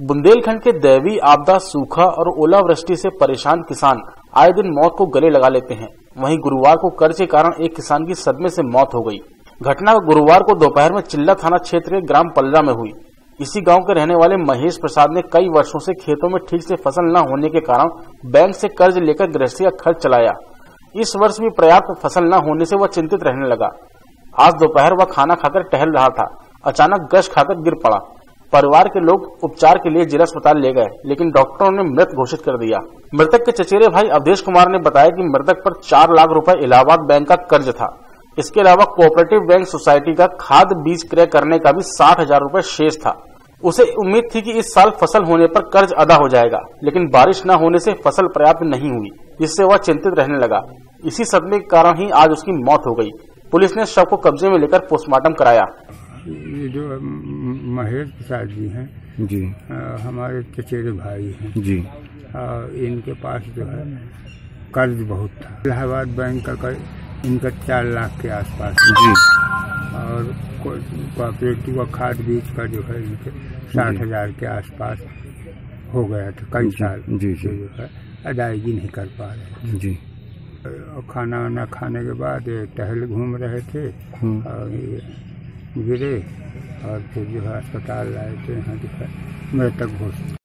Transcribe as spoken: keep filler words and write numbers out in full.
बुंदेलखंड के दैवीय आपदा, सूखा और ओलावृष्टि से परेशान किसान आए दिन मौत को गले लगा लेते हैं। वहीं गुरुवार को कर्ज के कारण एक किसान की सदमे से मौत हो गई। घटना गुरुवार को दोपहर में चिल्ला थाना क्षेत्र के ग्राम पल्ला में हुई। इसी गांव के रहने वाले महेश प्रसाद ने कई वर्षों से खेतों में ठीक से फसल न होने के कारण बैंक से कर्ज लेकर गृहस्थी का खर्च चलाया। इस वर्ष भी पर्याप्त फसल न होने से वह चिंतित रहने लगा। आज दोपहर वह खाना खाकर टहल रहा था, अचानक गश खाकर गिर पड़ा। परिवार के लोग उपचार के लिए जिला अस्पताल ले गए, लेकिन डॉक्टरों ने मृत घोषित कर दिया। मृतक के चचेरे भाई अवधेश कुमार ने बताया कि मृतक पर चार लाख रुपए इलाहाबाद बैंक का कर्ज था। इसके अलावा कोऑपरेटिव बैंक सोसाइटी का खाद बीज क्रय करने का भी साठ हजार रूपये शेष था। उसे उम्मीद थी कि इस साल फसल होने पर कर्ज अदा हो जाएगा, लेकिन बारिश न होने से फसल पर्याप्त नहीं हुई, जिससे वह चिंतित रहने लगा। इसी सदमे के कारण ही आज उसकी मौत हो गई। पुलिस ने शव को कब्जे में लेकर पोस्टमार्टम कराया। ये जो महेश प्रसाद जी हैं जी, आ, हमारे चचेरे भाई हैं जी। आ, इनके पास जो है कर्ज बहुत था। इलाहाबाद बैंक का कर्ज इनका चार लाख के आसपास जी, और कोऑपरेटिव का खाद बीज का जो है इनके साठ हजार के आसपास हो गया था। कई साल जी से जो है अदायगी नहीं कर पा रहे जी। और खाना वाना खाने के बाद टहल घूम रहे थे और गिरे और फिर जो है अस्पताल लाए थे। यहाँ जो है मृतक घोषित।